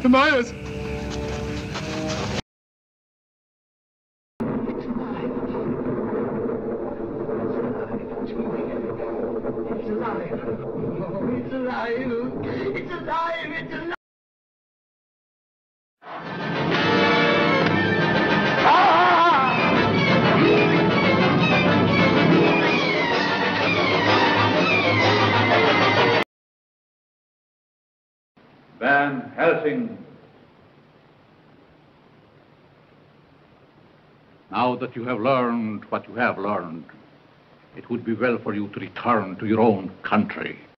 Myers! Van Helsing. Now that you have learned what you have learned, it would be well for you to return to your own country.